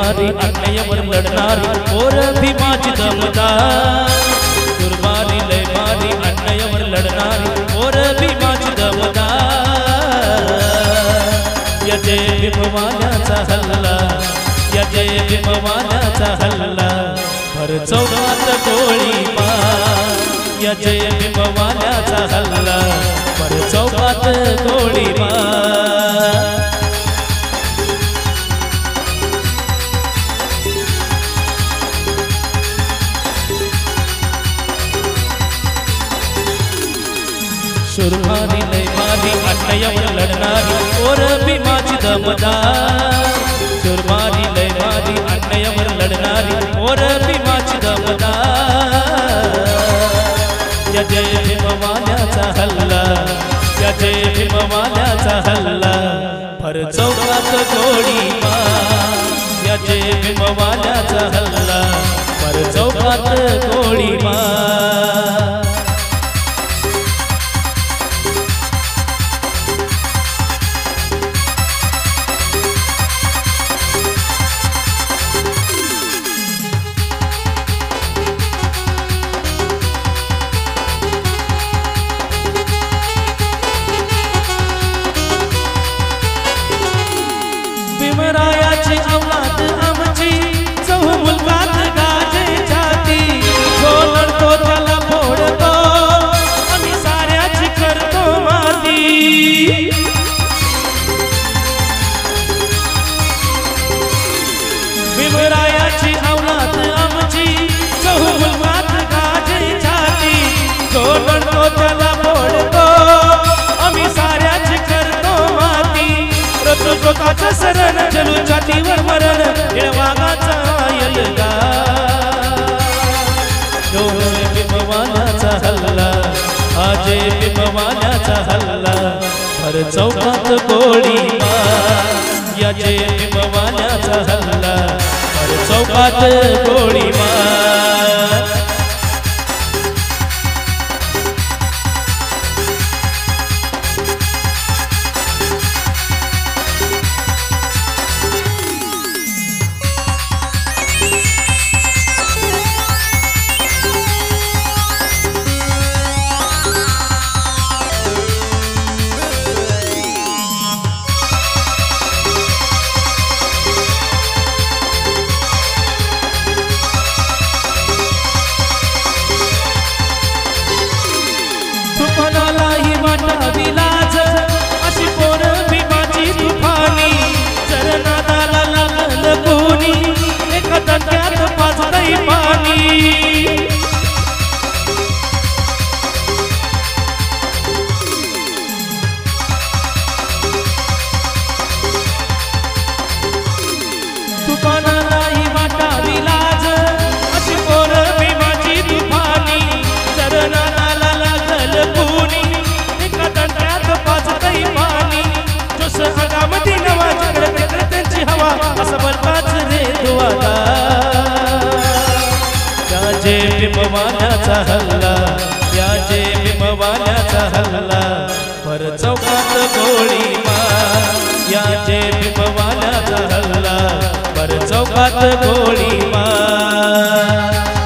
मारी अन्यायावर लढणारी पोर भीमाची दमदार सुरमारी लय मारी अन्यायावर लढणारी पोर भीमाची दमदार या जय भीमवाल्याचा हल्ला या जय भीमवाल्याचा हल्ला भर चौकात गोळीबार या जय भीमवाल्याचा हल्ला भर चौकात गोळीबार सुरमारी लय मारी अन्यायावर लढणारी पोर भीमाची दमदार सुरमारी लय मारी अन्यायावर लढणारी पोर भीमाची दमदार या जय भीमवाल्याचा हल्ला या जय भीमवाल्याचा हल्ला भर चौकात गोळीबार या जय भीमवाल्याचा हल्ला भर चौकात गोळीबार भीमरायाची औलाद आमची चहू मुलगात गाजे छाती जो लढतो त्याला फोडतो आम्ही साऱ्याची करतो माती भीमरायाची औलाद आमची चहू मुलगात गाजे छाती जो लढतो त्याला फोडतो आम्ही साऱ्याची करतो माती स्वतःचं शरण चलू छातीवर मरण वाघाचा यलगा जय भीमवाल्याचा हल्ला आज भीमवाल्याचा हल्ला भर चौकात गोळीबार या जय भीमवाल्याचा हल्ला भर चौकात गोळीबार तुफानालाही वाटावी लाज अशी पोर भीमाची तुफानी जर नादाला लागल कोणी एका धक्क्यात पाजतय पाणी तुफानालाही वाटावी लाज अशी पोर भीमाची तुफानी जर नादाला लागल कोणी एका दंड्यात पाजतय पाणी जोस अंगामध्ये नवा चक्र त्यांची हवा असं बरबाच रे दुआला या जय भीमवाल्याचा हल्ला या जय भीमवाल्याचा हल्ला भर चौकात गोळीबार या जय भीमवाल्याचा हल्ला भर चौकात गोळीबार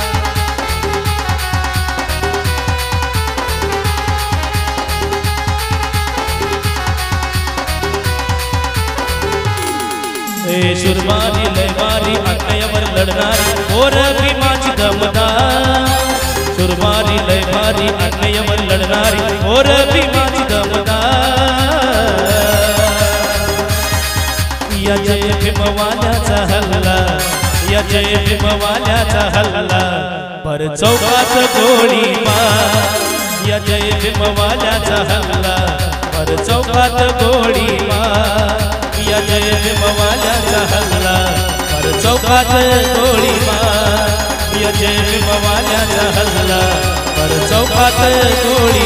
सुरमारी लय मारी अन्यायावर लढणारी पोर भीमाची दमदार सुरमारी लय मारी अन्यायावर लढणारी पोर भीमाची दमदार या जय भीमवाल्याचा हल्ला या जय भीमवाल्याचा हल्ला भर चौकात गोळीबार या जय भीमवाल्याचा हल्ला भर चौकात गोळीबार या जय भीमवाल्याचा हल्ला भर चौकात गोळीबार या जय भीमवाल्याचा हल्ला भर चौकात गोळीबार